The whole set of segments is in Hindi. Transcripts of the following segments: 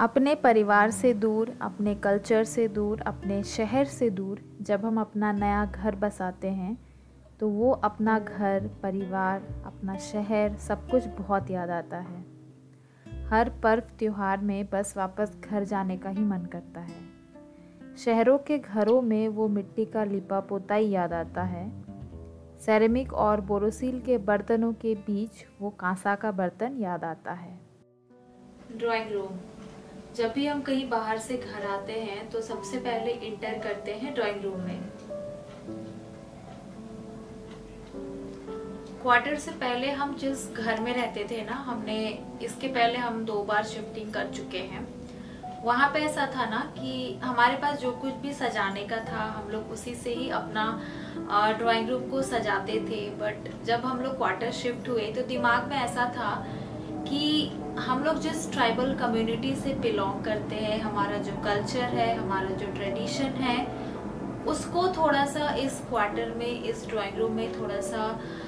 अपने परिवार से दूर, अपने कल्चर से दूर, अपने शहर से दूर जब हम अपना नया घर बसाते हैं तो वो अपना घर, परिवार, अपना शहर सब कुछ बहुत याद आता है। हर पर्व त्योहार में बस वापस घर जाने का ही मन करता है। शहरों के घरों में वो मिट्टी का लिपा पोता ही याद आता है। सेरेमिक और बोरोसिल के बर्तनों के बीच वो कांसा का बर्तन याद आता है। Drawing room. जब भी हम कहीं बाहर से घर आते हैं तो सबसे पहले इंटर करते हैं ड्राइंग रूम में। क्वार्टर से पहले हम जिस घर में रहते थे ना, हमने इसके पहले हम 2 बार शिफ्टिंग कर चुके हैं। वहाँ पे ऐसा था ना कि हमारे पास जो कुछ भी सजाने का था हम लोग उसी से ही अपना ड्राइंग रूम को सजाते थे। बट जब हम लोग क्वार्टर शिफ्ट हुए तो दिमाग में ऐसा था कि हम लोग जिस ट्राइबल कम्युनिटी से बिलोंग करते हैं, हमारा जो कल्चर है, हमारा जो ट्रेडिशन है, उसको थोड़ा सा इस क्वार्टर में, इस ड्राइंग रूम में थोड़ा सा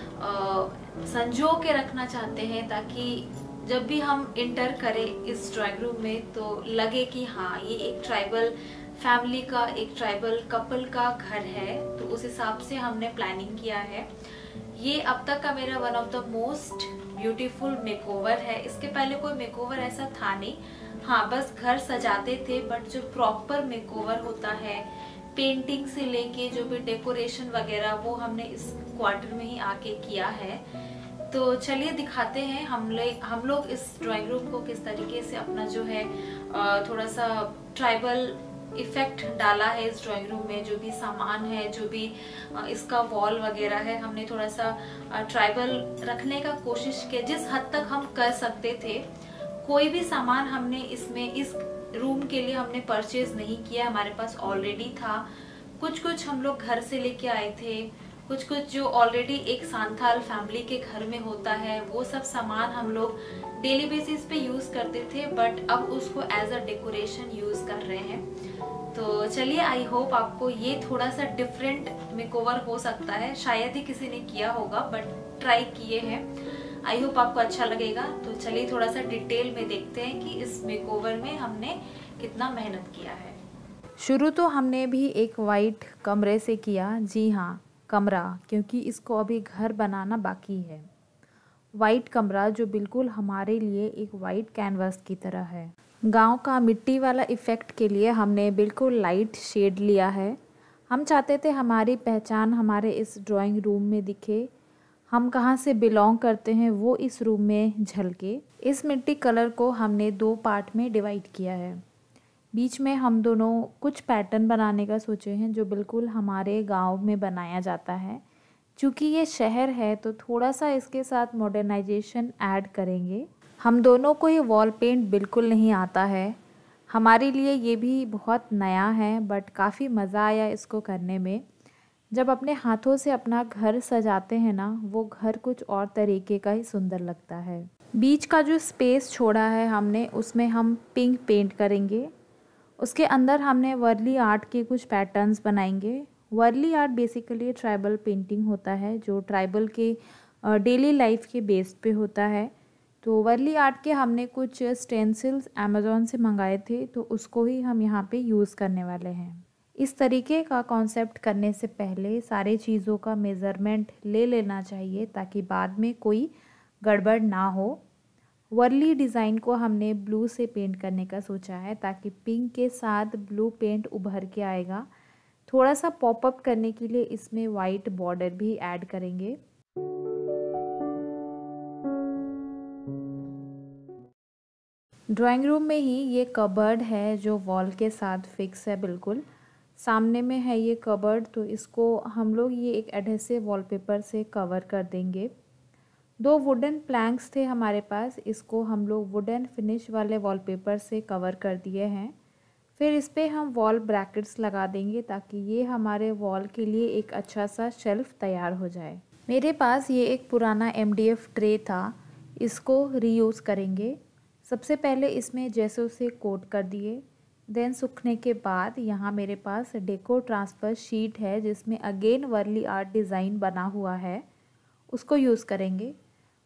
संजो के रखना चाहते हैं, ताकि जब भी हम इंटर करें इस ड्राइंग रूम में तो लगे कि हाँ, ये एक ट्राइबल फैमिली का, एक ट्राइबल कपल का घर है। तो उस हिसाब से हमने प्लानिंग किया है। ये अब तक का मेरा one of the most beautiful makeover है। इसके पहले कोई मेकओवर ऐसा था नहीं। हाँ, बस घर सजाते थे, बट जो प्रॉपर मेकओवर होता है, पेंटिंग से लेके जो भी डेकोरेशन वगैरह, वो हमने इस क्वार्टर में ही आके किया है। तो चलिए दिखाते हैं हम लोग इस ड्राइंग रूम को किस तरीके से अपना जो है थोड़ा सा ट्राइबल इफेक्ट डाला है इस ड्राइंग रूम में। जो भी सामान है, जो भी इसका वॉल वगैरह है, हमने थोड़ा सा ट्राइबल रखने का कोशिश किया जिस हद तक हम कर सकते थे। कोई भी सामान हमने इसमें इस रूम के लिए हमने परचेज नहीं किया, हमारे पास ऑलरेडी था। कुछ हम लोग घर से लेके आए थे, कुछ जो ऑलरेडी एक सांथाल फैमिली के घर में होता है, वो सब सामान हम लोग डेली बेसिस पे यूज करते थे, बट अब उसको एज अ डेकोरेशन यूज कर रहे हैं। तो चलिए, आई होप आपको ये थोड़ा सा डिफरेंट मेकओवर हो सकता है। शायद ही किसी ने किया होगा, बट ट्राई किए हैं। आई होप आपको अच्छा लगेगा। तो चलिए थोड़ा सा डिटेल में देखते हैं कि इस मेकओवर में हमने कितना मेहनत किया है। शुरू तो हमने भी एक वाइट कमरे से किया। जी हाँ, कमरा, क्योंकि इसको अभी घर बनाना बाकी है। वाइट कमरा जो बिल्कुल हमारे लिए एक वाइट कैनवास की तरह है। गांव का मिट्टी वाला इफ़ेक्ट के लिए हमने बिल्कुल लाइट शेड लिया है। हम चाहते थे हमारी पहचान हमारे इस ड्राइंग रूम में दिखे, हम कहाँ से बिलोंग करते हैं वो इस रूम में झलके। इस मिट्टी कलर को हमने 2 पार्ट में डिवाइड किया है। बीच में हम दोनों कुछ पैटर्न बनाने का सोचे हैं जो बिल्कुल हमारे गांव में बनाया जाता है। चूँकि ये शहर है तो थोड़ा सा इसके साथ मॉडर्नाइजेशन ऐड करेंगे। हम दोनों को ये वॉल पेंट बिल्कुल नहीं आता है। हमारे लिए ये भी बहुत नया है, बट काफ़ी मज़ा आया इसको करने में। जब अपने हाथों से अपना घर सजाते हैं ना, वो घर कुछ और तरीके का ही सुंदर लगता है। बीच का जो स्पेस छोड़ा है हमने, उसमें हम पिंक पेंट करेंगे। उसके अंदर हमने वर्ली आर्ट के कुछ पैटर्न्स बनाएंगे। Warli art basically tribal painting होता है जो ट्राइबल के डेली लाइफ के बेस पे होता है। तो वर्ली आर्ट के हमने कुछ स्टेंसिल्स अमेज़ॉन से मंगाए थे, तो उसको ही हम यहाँ पे यूज़ करने वाले हैं। इस तरीके का कॉन्सेप्ट करने से पहले सारी चीज़ों का मेज़रमेंट ले लेना चाहिए ताकि बाद में कोई गड़बड़ ना हो। वर्ली डिज़ाइन को हमने ब्लू से पेंट करने का सोचा है ताकि पिंक के साथ ब्लू पेंट उभर के आएगा। थोड़ा सा पॉपअप करने के लिए इसमें वाइट बॉर्डर भी ऐड करेंगे। ड्राइंग रूम में ही ये कबर्ड है जो वॉल के साथ फिक्स है, बिल्कुल सामने में है ये कबर्ड। तो इसको हम लोग ये एक एडहेसिव वॉलपेपर से कवर कर देंगे। 2 वुडन प्लैंक्स थे हमारे पास, इसको हम लोग वुडन फिनिश वाले वॉलपेपर से कवर कर दिए हैं। फिर इस पर हम वॉल ब्रैकेट्स लगा देंगे ताकि ये हमारे वॉल के लिए एक अच्छा सा शेल्फ तैयार हो जाए। मेरे पास ये एक पुराना MDF ट्रे था, इसको रीयूज़ करेंगे। सबसे पहले इसमें जैसे उसे कोट कर दिए, देन सूखने के बाद यहाँ मेरे पास डेको ट्रांसफ़र शीट है जिसमें अगेन वर्ली आर्ट डिज़ाइन बना हुआ है, उसको यूज़ करेंगे।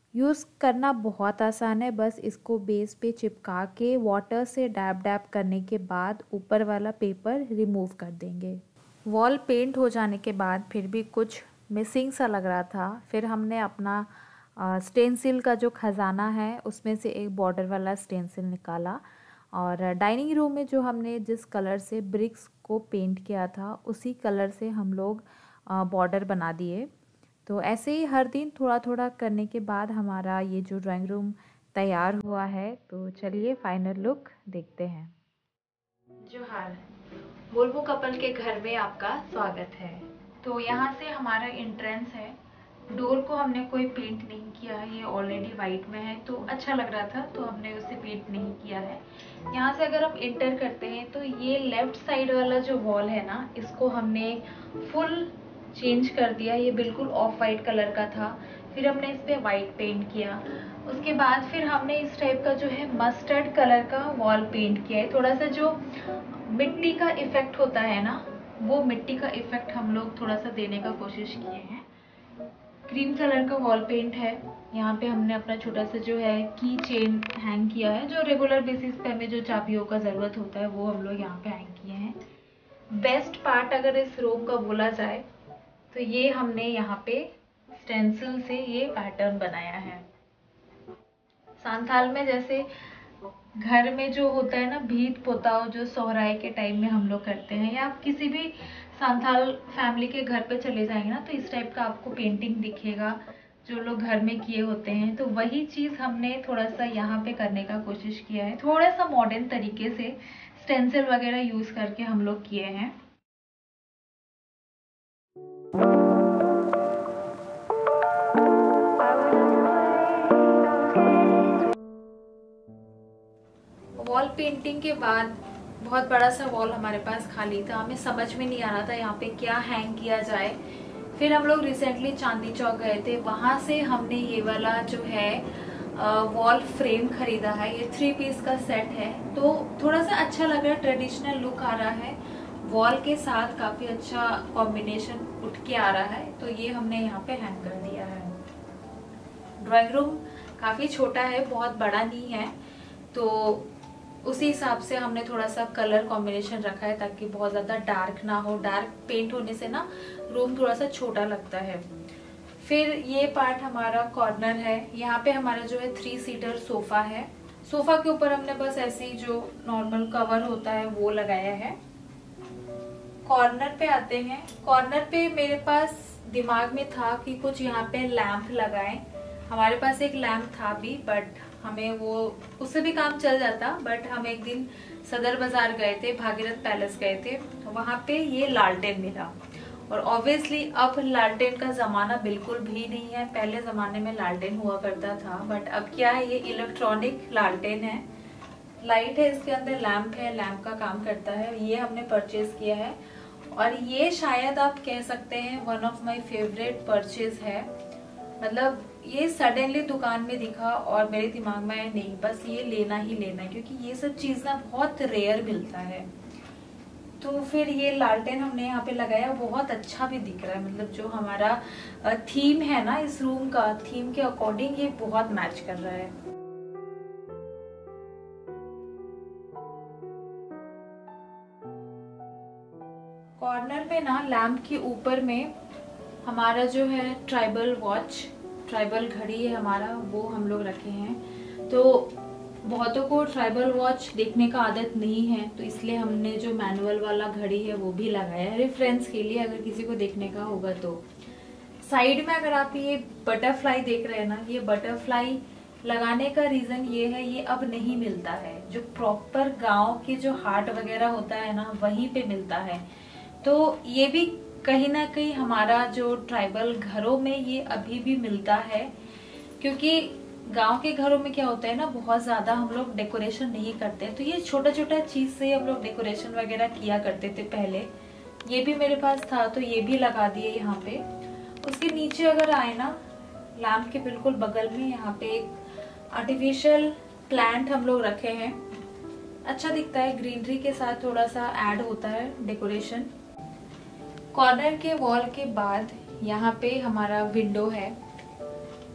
यूज़ करना बहुत आसान है, बस इसको बेस पे चिपका के वाटर से डैब डैब करने के बाद ऊपर वाला पेपर रिमूव कर देंगे। वॉल पेंट हो जाने के बाद फिर भी कुछ मिसिंग सा लग रहा था। फिर हमने अपना स्टेंसिल का जो ख़जाना है उसमें से एक बॉर्डर वाला स्टेंसिल निकाला और डाइनिंग रूम में जो हमने जिस कलर से ब्रिक्स को पेंट किया था उसी कलर से हम लोग बॉर्डर बना दिए। तो ऐसे ही हर दिन थोड़ा थोड़ा करने के बाद हमारा ये जो ड्राइंग रूम तैयार हुआ है। तो चलिए फाइनल लुक देखते हैं। जोहार, बोल्बो कपल के घर में आपका स्वागत है। तो यहाँ से हमारा एंट्रेंस है। डोर को हमने कोई पेंट नहीं किया है, ये ऑलरेडी वाइट में है तो अच्छा लग रहा था तो हमने उसे पेंट नहीं किया है। यहाँ से अगर हम इंटर करते हैं तो ये लेफ्ट साइड वाला जो वॉल है ना, इसको हमने फुल चेंज कर दिया। ये बिल्कुल ऑफ वाइट कलर का था, फिर हमने इस पर वाइट पेंट किया। उसके बाद फिर हमने इस टाइप का जो है मस्टर्ड कलर का वॉल पेंट किया है। थोड़ा सा जो मिट्टी का इफेक्ट होता है ना, वो मिट्टी का इफेक्ट हम लोग थोड़ा सा देने का कोशिश किए हैं। क्रीम कलर का वॉल पेंट है। यहाँ पे हमने अपना छोटा सा जो है की चेन हैंग किया है, जो रेगुलर बेसिस पे हमें जो चाबियों का ज़रूरत होता है वो हम लोग यहाँ पे हैंग किए हैं। बेस्ट पार्ट अगर इस रूम का बोला जाए तो ये हमने यहाँ पे स्टेंसिल से ये पैटर्न बनाया है। सांथाल में जैसे घर में जो होता है ना भीत पोताव, जो सोहराय के टाइम में हम लोग करते हैं, या आप किसी भी सांथाल फैमिली के घर पे चले जाएंगे ना तो इस टाइप का आपको पेंटिंग दिखेगा जो लोग घर में किए होते हैं। तो वही चीज़ हमने थोड़ा सा यहाँ पे करने का कोशिश किया है, थोड़ा सा मॉडर्न तरीके से स्टेंसिल वगैरह यूज़ करके हम लोग किए हैं। वॉल पेंटिंग के बाद बहुत बड़ा सा वॉल हमारे पास खाली था, हमें समझ में नहीं आ रहा था यहाँ पे क्या हैंग किया जाए। फिर हम लोग रिसेंटली चांदनी चौक गए थे, वहाँ से हमने ये वाला जो है वॉल फ्रेम खरीदा है। ये 3 पीस का सेट है, तो थोड़ा सा अच्छा लग रहा है, ट्रेडिशनल लुक आ रहा है, वॉल के साथ काफ़ी अच्छा कॉम्बिनेशन उठ के आ रहा है। तो ये हमने यहाँ पे हैंग कर दिया है। ड्राइंग रूम काफ़ी छोटा है, बहुत बड़ा नहीं है, तो उसी हिसाब से हमने थोड़ा सा कलर कॉम्बिनेशन रखा है ताकि बहुत ज़्यादा डार्क ना हो। डार्क पेंट होने से ना रूम थोड़ा सा छोटा लगता है। फिर ये पार्ट हमारा कॉर्नर है। यहाँ पे हमारा जो है 3 सीटर सोफा है। सोफा के ऊपर हमने बस ऐसे ही जो नॉर्मल कवर होता है वो लगाया है। कॉर्नर पे आते हैं। कॉर्नर पे मेरे पास दिमाग में था कि कुछ यहाँ पे लैंप लगाएं। हमारे पास एक लैंप था भी, बट हमें वो उससे भी काम चल जाता। बट हम एक दिन सदर बाजार गए थे, भागीरथ पैलेस गए थे, तो वहाँ पे ये लालटेन मिला। और ऑब्वियसली अब लालटेन का ज़माना बिल्कुल भी नहीं है। पहले ज़माने में लालटेन हुआ करता था, बट अब क्या है, ये इलेक्ट्रॉनिक लालटेन है। लाइट है इसके अंदर, लैंप है, लैंप का काम करता है। ये हमने परचेज किया है और ये शायद आप कह सकते हैं one of my favourite purchase है। मतलब ये सडनली दुकान में दिखा और मेरे दिमाग में आया नहीं बस ये लेना ही लेना है, क्योंकि ये सब चीज़ ना बहुत रेयर मिलता है। तो फिर ये लालटेन हमने यहाँ पे लगाया, बहुत अच्छा भी दिख रहा है। मतलब जो हमारा थीम है ना इस रूम का, थीम के अकॉर्डिंग ये बहुत मैच कर रहा है। कॉर्नर पे ना लैंप के ऊपर में हमारा जो है ट्राइबल वॉच, ट्राइबल घड़ी है हमारा, वो हम लोग रखे हैं। तो बहुतों को ट्राइबल वॉच देखने का आदत नहीं है, तो इसलिए हमने जो मैनुअल वाला घड़ी है वो भी लगाया है रेफरेंस के लिए, अगर किसी को देखने का होगा तो। साइड में अगर आप ये बटरफ्लाई देख रहे हैं ना, ये बटरफ्लाई लगाने का रीजन ये है, ये अब नहीं मिलता है। जो प्रॉपर गांव के जो हाट वगैरह होता है ना वहीं पे मिलता है। तो ये भी कहीं ना कहीं हमारा जो ट्राइबल घरों में ये अभी भी मिलता है, क्योंकि गांव के घरों में क्या होता है ना, बहुत ज्यादा हम लोग डेकोरेशन नहीं करते, तो ये छोटा छोटा चीज से हम लोग डेकोरेशन वगैरह किया करते थे पहले। ये भी मेरे पास था तो ये भी लगा दिए यहाँ पे। उसके नीचे अगर आए ना, लैंप के बिल्कुल बगल में यहाँ पे एक आर्टिफिशियल प्लांट हम लोग रखे हैं। अच्छा दिखता है, ग्रीनरी के साथ थोड़ा सा ऐड होता है डेकोरेशन। कॉर्नर के वॉल के बाद यहाँ पे हमारा विंडो है।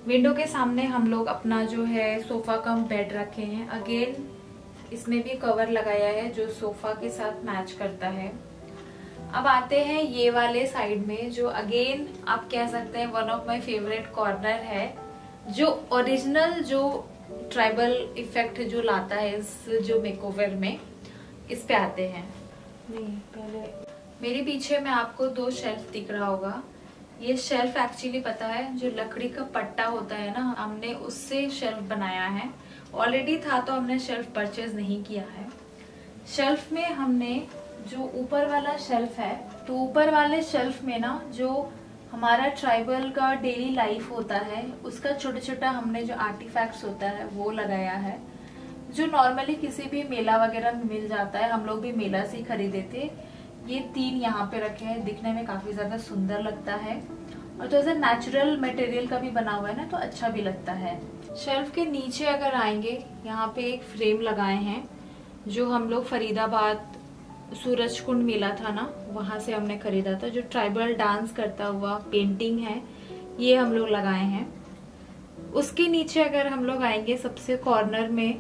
विंडो के सामने हम लोग अपना जो है सोफा कम बेड रखे हैं। अगेन इसमें भी कवर लगाया है जो सोफा के साथ मैच करता है। अब आते हैं ये वाले साइड में, जो अगेन आप कह सकते हैं one of my favourite corner है, जो ओरिजिनल जो ट्राइबल इफेक्ट जो लाता है इस जो मेकओवर में। इस पे आते हैं। नहीं, पहले मेरे पीछे में आपको 2 शेल्फ दिख रहा होगा। ये शेल्फ एक्चुअली पता है जो लकड़ी का पट्टा होता है ना, हमने उससे शेल्फ बनाया है। ऑलरेडी था तो हमने शेल्फ परचेज नहीं किया है। शेल्फ में हमने जो ऊपर वाला शेल्फ है, तो ऊपर वाले शेल्फ में ना जो हमारा ट्राइबल का डेली लाइफ होता है उसका छोटा छोटा हमने जो आर्टिफैक्ट्स होता है वो लगाया है, जो नॉर्मली किसी भी मेला वगैरह में मिल जाता है। हम लोग भी मेला से ही खरीदे थे। ये 3 यहाँ पे रखे हैं, दिखने में काफी ज्यादा सुंदर लगता है और तो ऐसा नेचुरल मटेरियल का भी बना हुआ है ना, तो अच्छा भी लगता है। शेल्फ के नीचे अगर आएंगे, यहाँ पे एक फ्रेम लगाए हैं जो हम लोग फरीदाबाद सूरज कुंड मेला था ना, वहां से हमने खरीदा था। जो ट्राइबल डांस करता हुआ पेंटिंग है, ये हम लोग लगाए हैं। उसके नीचे अगर हम लोग आएंगे सबसे कॉर्नर में,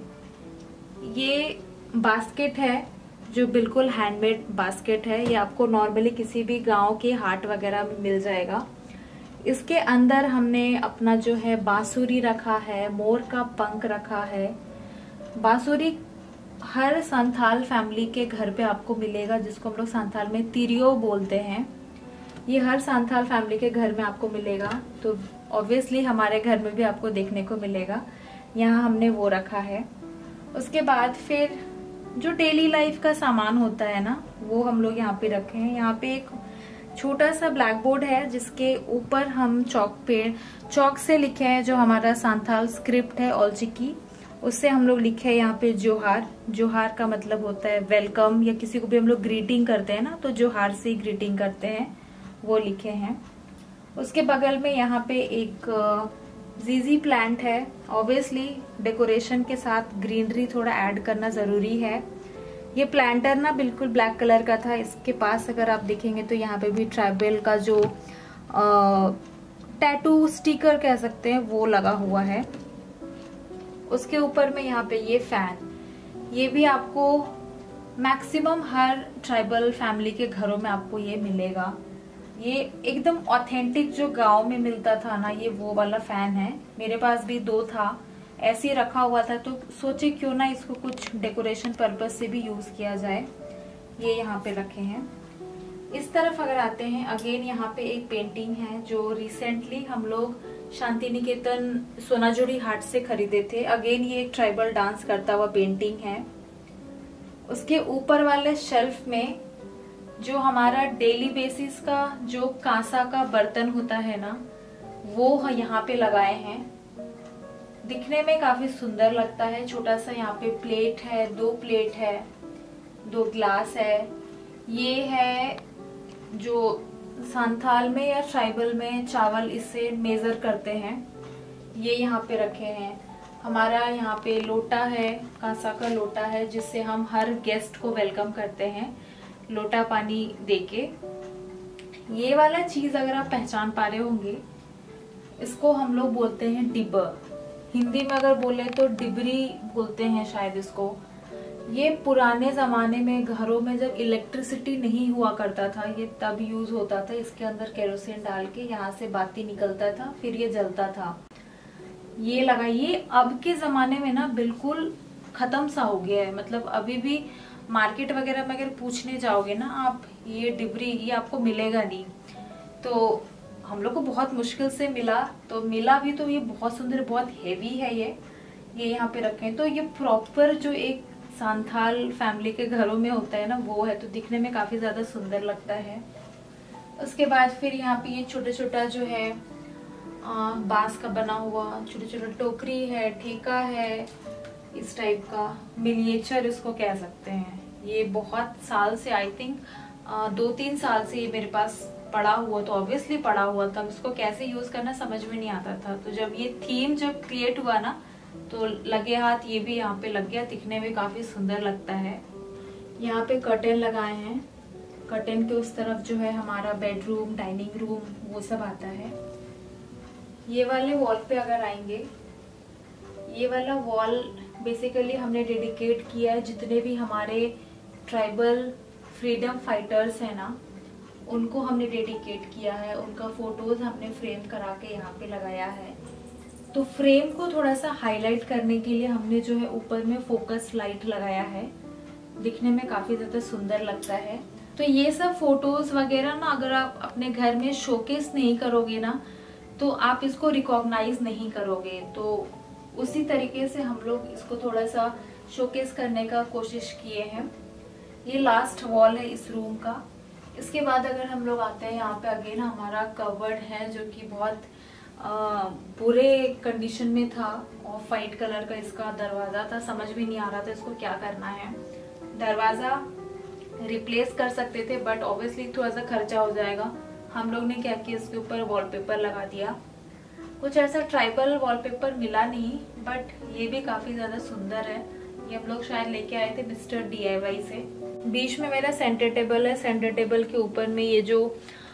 ये बास्केट है जो बिल्कुल हैंडमेड बास्केट है। ये आपको नॉर्मली किसी भी गांव के हाट वगैरह में मिल जाएगा। इसके अंदर हमने अपना जो है बांसुरी रखा है, मोर का पंख रखा है। बांसुरी हर संथाल फैमिली के घर पे आपको मिलेगा, जिसको हम लोग संथाल में तिरियो बोलते हैं। ये हर संथाल फैमिली के घर में आपको मिलेगा, तो ऑब्वियसली हमारे घर में भी आपको देखने को मिलेगा। यहाँ हमने वो रखा है। उसके बाद फिर जो डेली लाइफ का सामान होता है ना, वो हम लोग यहाँ पे रखे हैं। यहाँ पे एक छोटा सा ब्लैक बोर्ड है जिसके ऊपर हम चौक से लिखे हैं जो हमारा संथाल स्क्रिप्ट है ऑलचिकी, उससे हम लोग लिखे हैं यहाँ पे जोहार। जोहार का मतलब होता है वेलकम, या किसी को भी हम लोग ग्रीटिंग करते हैं ना, तो जोहार से ही ग्रीटिंग करते हैं, वो लिखे हैं। उसके बगल में यहाँ पे एक जीजी प्लांट है। ऑब्वियसली डेकोरेशन के साथ ग्रीनरी थोड़ा ऐड करना जरूरी है। ये प्लांटर ना बिल्कुल ब्लैक कलर का था। इसके पास अगर आप देखेंगे तो यहाँ पे भी ट्राइबल का जो टैटू स्टिकर कह सकते हैं वो लगा हुआ है। उसके ऊपर में यहाँ पे ये फैन, ये भी आपको मैक्सिमम हर ट्राइबल फैमिली के घरों में आपको ये मिलेगा। ये एकदम ऑथेंटिक जो गांव में मिलता था ना, ये वो वाला फैन है। मेरे पास भी 2 था, ऐसे ही रखा हुआ था, तो सोचे क्यों ना इसको कुछ डेकोरेशन पर्पस से भी यूज किया जाए। ये यहाँ पे रखे हैं। इस तरफ अगर आते हैं, अगेन यहाँ पे एक पेंटिंग है जो रिसेंटली हम लोग शांति निकेतन सोनाजुड़ी हाट से खरीदे थे। अगेन ये एक ट्राइबल डांस करता हुआ पेंटिंग है। उसके ऊपर वाले शेल्फ में जो हमारा डेली बेसिस का जो कांसा का बर्तन होता है ना, वो यहाँ पे लगाए हैं। दिखने में काफी सुंदर लगता है। छोटा सा यहाँ पे प्लेट है, 2 प्लेट है, 2 ग्लास है। ये है जो संथाल में या ट्राइबल में चावल इससे मेजर करते हैं, ये यहाँ पे रखे हैं। हमारा यहाँ पे लोटा है, कांसा का लोटा है, जिससे हम हर गेस्ट को वेलकम करते हैं लोटा पानी देके। ये वाला चीज अगर आप पहचान पा रहे होंगे, इसको हम लोग बोलते हैं डिब्बर। हिंदी में अगर बोले तो डिबरी बोलते हैं शायद इसको। ये पुराने जमाने में घरों में जब इलेक्ट्रिसिटी नहीं हुआ करता था, ये तब यूज होता था। इसके अंदर केरोसिन डाल के यहाँ से बाती निकलता था, फिर ये जलता था। ये लगाइए, अब के जमाने में ना बिल्कुल खत्म सा हो गया है। मतलब अभी भी मार्केट वगैरह में अगर पूछने जाओगे ना आप, ये डिबरी ये आपको मिलेगा नहीं। तो हम लोग को बहुत मुश्किल से मिला, तो मिला भी तो ये बहुत सुंदर, बहुत हेवी है। ये यहाँ पे रखे हैं। तो ये प्रॉपर जो एक संथाल फैमिली के घरों में होता है ना, वो है। तो दिखने में काफी ज्यादा सुंदर लगता है। उसके बाद फिर यहाँ पे ये छोटा छोटा जो है बांस का बना हुआ छोटा छोटा टोकरी है, ठेका है, इस टाइप का मिनिएचर इसको कह सकते हैं। ये बहुत साल से, आई थिंक 2-3 साल से ये मेरे पास पड़ा हुआ। तो ऑब्वियसली पड़ा हुआ था, इसको कैसे यूज करना समझ में नहीं आता था। तो जब ये थीम जब क्रिएट हुआ ना, तो लगे हाथ ये भी यहाँ पे लग गया। दिखने में काफी सुंदर लगता है। यहाँ पे कर्टेन लगाए हैं। कर्टेन के उस तरफ जो है हमारा बेडरूम, डाइनिंग रूम, वो सब आता है। ये वाले वॉल पे अगर आएंगे, ये वाला वॉल बेसिकली हमने डेडिकेट किया है जितने भी हमारे ट्राइबल फ्रीडम फाइटर्स हैं ना, उनको हमने डेडिकेट किया है। उनका फोटोज हमने फ्रेम करा के यहाँ पे लगाया है। तो फ्रेम को थोड़ा सा हाईलाइट करने के लिए हमने जो है ऊपर में फोकस लाइट लगाया है, दिखने में काफी ज्यादा सुंदर लगता है। तो ये सब फोटोज वगैरह ना अगर आप अपने घर में शोकेस नहीं करोगे ना तो आप इसको रिकॉग्नाइज नहीं करोगे। तो उसी तरीके से हम लोग इसको थोड़ा सा शोकेस करने का कोशिश किए हैं। ये लास्ट वॉल है इस रूम का। इसके बाद अगर हम लोग आते हैं यहाँ पे, अगेन हमारा कवर्ड है जो कि बहुत बुरे कंडीशन में था। ऑफ वाइट कलर का इसका दरवाजा था, समझ भी नहीं आ रहा था इसको क्या करना है। दरवाजा रिप्लेस कर सकते थे बट ऑब्वियसली थोड़ा सा खर्चा हो जाएगा। हम लोग ने क्या किया, इसके ऊपर वॉलपेपर लगा दिया। कुछ ऐसा ट्राइबल वॉलपेपर मिला नहीं बट ये भी काफी ज्यादा सुंदर है। ये हम लोग शायद लेके आए थे मिस्टर DIY से। बीच में मेरा सेंटर टेबल है। सेंटर टेबल के ऊपर में ये जो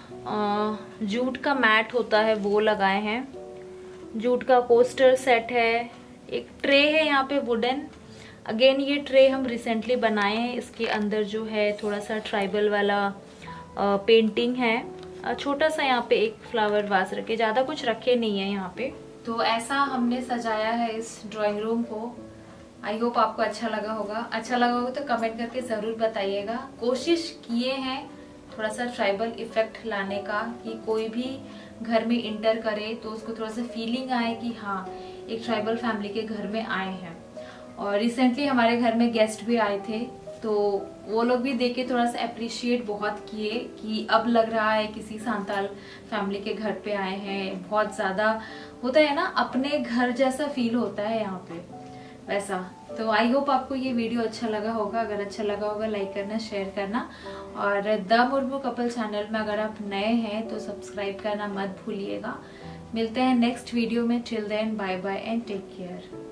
जूट का मैट होता है वो लगाए हैं। जूट का कोस्टर सेट है। एक ट्रे है यहाँ पे वुडन। अगेन ये ट्रे हम रिसेंटली बनाए हैं। इसके अंदर जो है थोड़ा सा ट्राइबल वाला पेंटिंग है। छोटा सा यहाँ पे एक फ्लावर वास रखे, ज्यादा कुछ रखे नहीं है यहाँ पे। तो ऐसा हमने सजाया है इस ड्राइंग रूम को। आई होप आपको अच्छा लगा होगा। अच्छा लगा होगा तो कमेंट करके जरूर बताइएगा। कोशिश किए हैं थोड़ा सा ट्राइबल इफेक्ट लाने का, कि कोई भी घर में इंटर करे तो उसको थोड़ा सा फीलिंग आए कि हाँ एक ट्राइबल फैमिली के घर में आए हैं। और रिसेंटली हमारे घर में गेस्ट भी आए थे तो वो लोग भी देख के थोड़ा सा अप्रिशिएट बहुत किए कि अब लग रहा है किसी सांताल फैमिली के घर पे आए हैं। बहुत ज्यादा होता है ना, अपने घर जैसा फील होता है यहाँ पे वैसा। तो आई होप आपको ये वीडियो अच्छा लगा होगा। अगर अच्छा लगा होगा लाइक करना, शेयर करना। और द मुर्मू कपल चैनल में अगर आप नए हैं तो सब्सक्राइब करना मत भूलिएगा। मिलते हैं नेक्स्ट वीडियो में। Till then bye bye and take care.